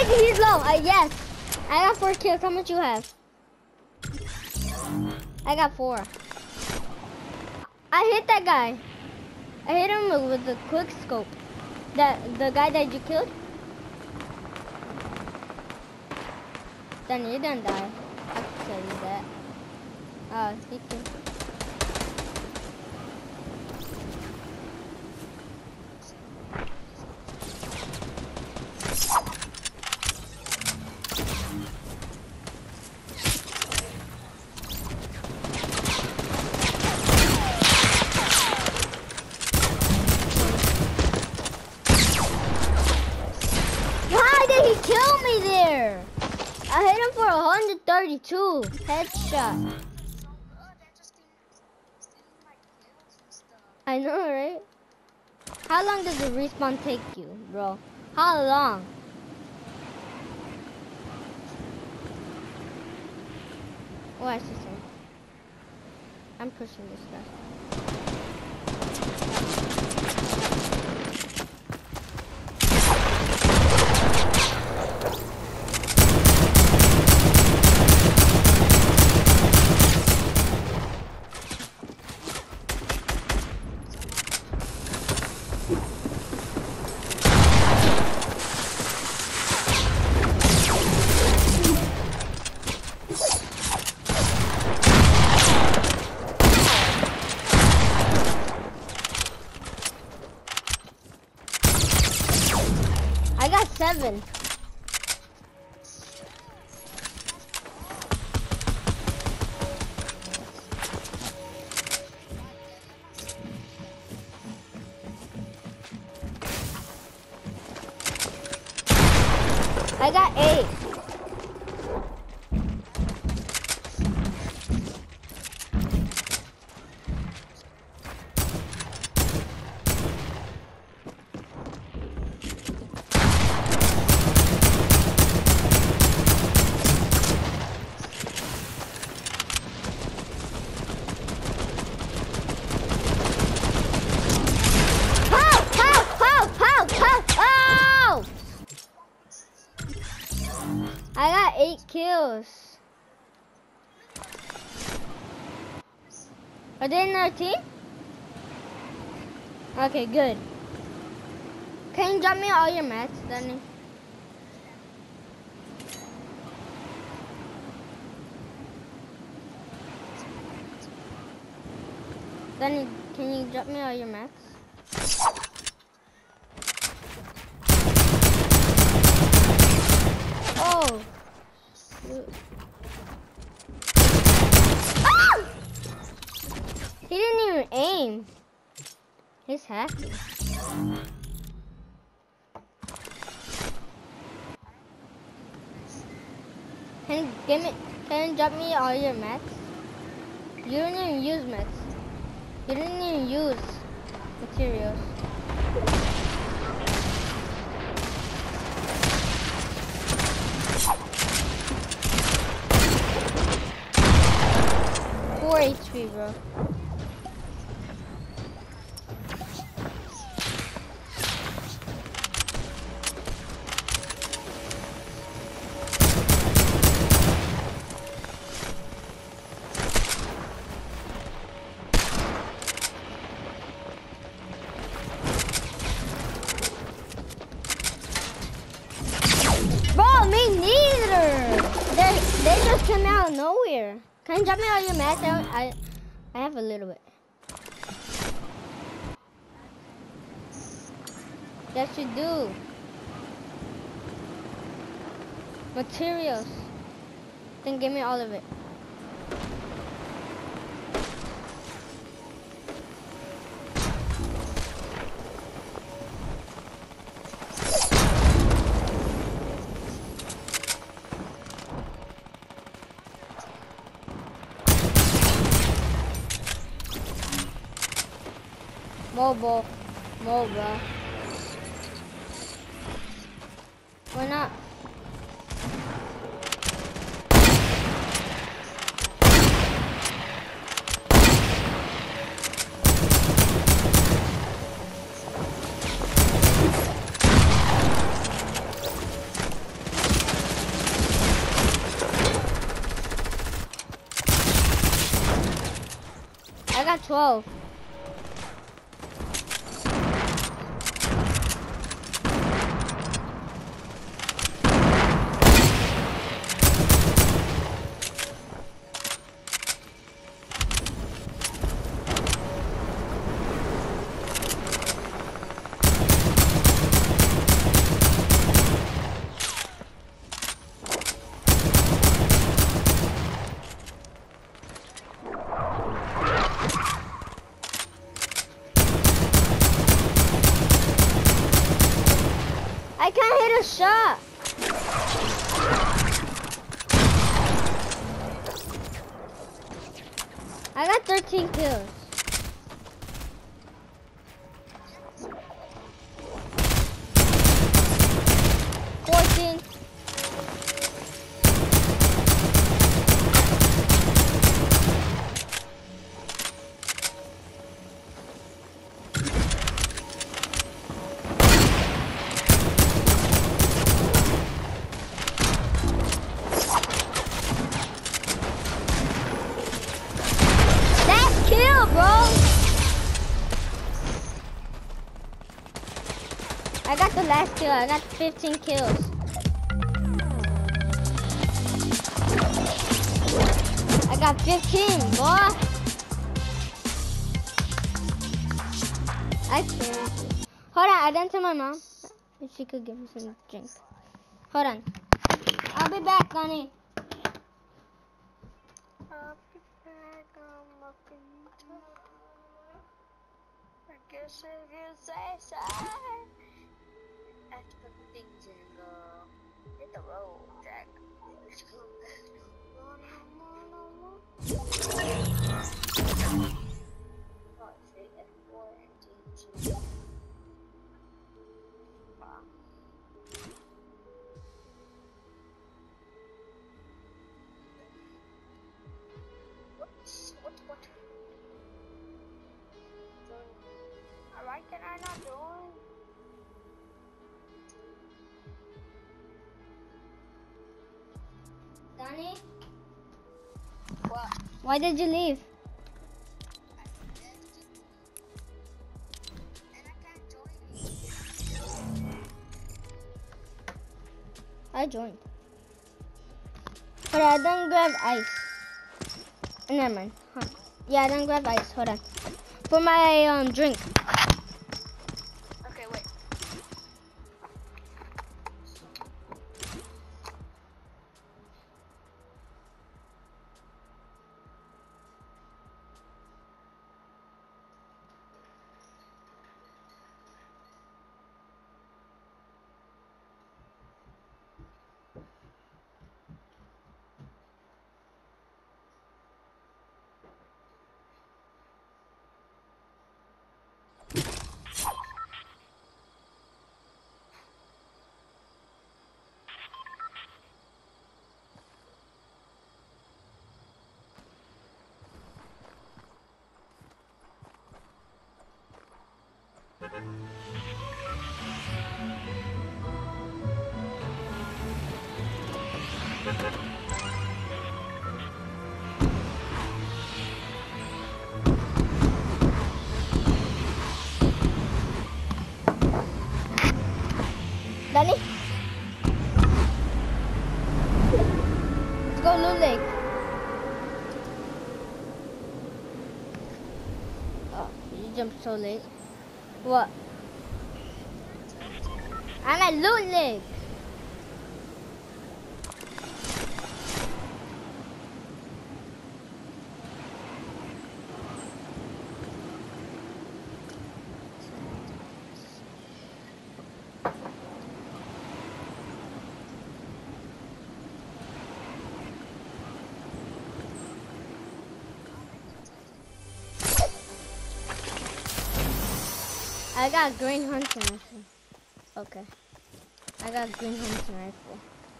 he's low. Yes. I got 4 kills. How much you have? I got 4. I hit that guy. I hit him with the quick scope. The guy that you killed? Then you didn't die. I can tell you that. He killed. I hit him for 132 headshot. I know, right? How long does the respawn take you, bro? How long? Oh, I see some. I'm pushing this guy. I got 7. I got 8. I got 8 kills. Are they in our team? Okay, good. Can you drop me all your mats, Danny? Danny, can you drop me all your mats? Oh! Shoot. Ah! He didn't even aim. He's hacking. Can you drop me all your mats? You didn't even use mats. You didn't even use materials. HP, bro. Bro, me neither. They just came out of nowhere. Can you drop me all your mats? I have a little bit. Yes, you do. Materials. Then give me all of it. Mobile. Why not? 12. I can't hit a shot. I got 13 kills. I got the last kill. I got 15 kills. I got 15, boy. I can't. Hold on, I done to my mom. If she could give me some drink. Hold on. I'll be back, honey. I'll be back on my feet. I guess if you say so. I have to put the things in and hit the road, Jack. Let's go. What? Alright, can I not join? Donnie? What? Why did you leave? And I can't join you. I joined. But I didn't grab ice. Never mind. Huh. Yeah, I didn't grab ice. Hold on. For my drink. Okay, wait. Danny? Let's go Loot Lake. Oh, you jumped so late. What? I'm at Loot Lake. I got green hunting rifle. Okay. I got green hunting rifle.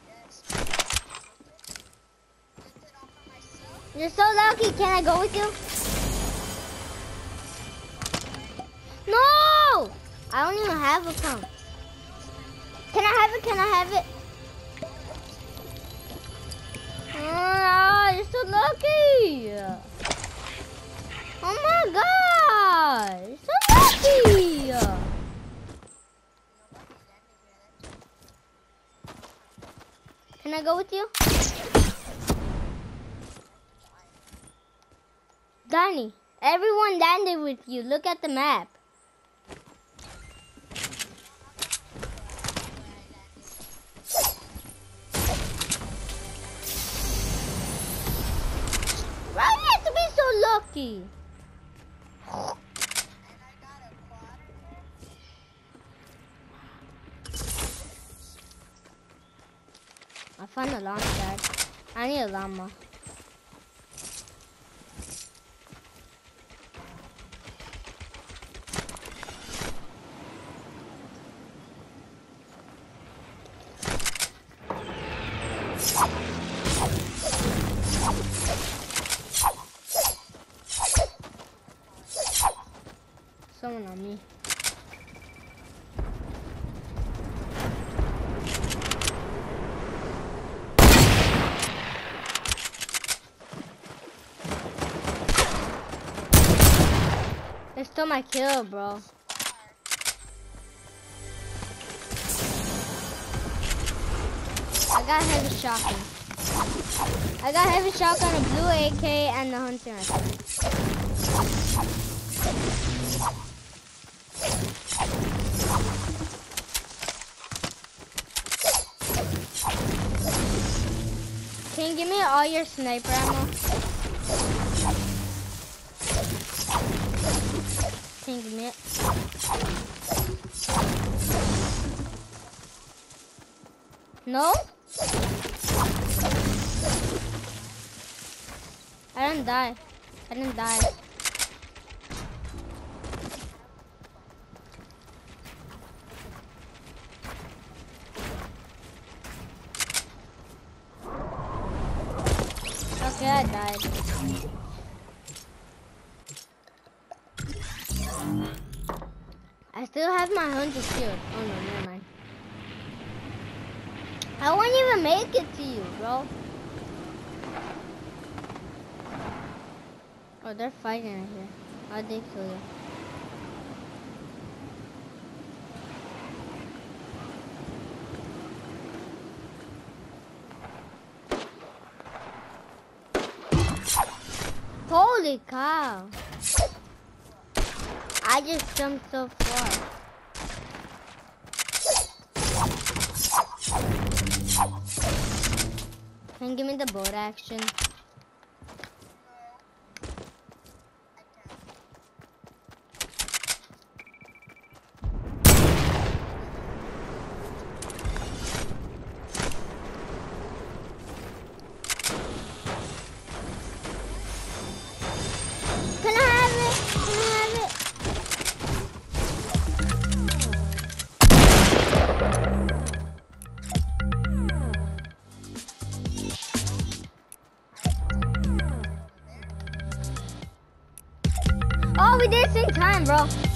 You're so lucky. Can I go with you? No! I don't even have a pump. Can I have it? Can I have it? Oh, you're so lucky. Oh my God. Can I go with you? Donnie, everyone landed with you. Look at the map. Why do you have to be so lucky? I found a launch pad. I need a llama. Someone on me. They stole my kill, bro. I got heavy shotgun. I got heavy shotgun, a blue AK, and the hunting rifle. Can you give me all your sniper ammo? Can you give me it? No? I didn't die. I didn't die. Okay, I died. I still have my 100 shield. Oh no, never mind. I won't even make it to you, bro. Oh, they're fighting right here. How'd they kill you? Holy cow. I just jumped so far. Can you give me the boat action? Can I have it? Can I have it? Oh, we did it same time, bro.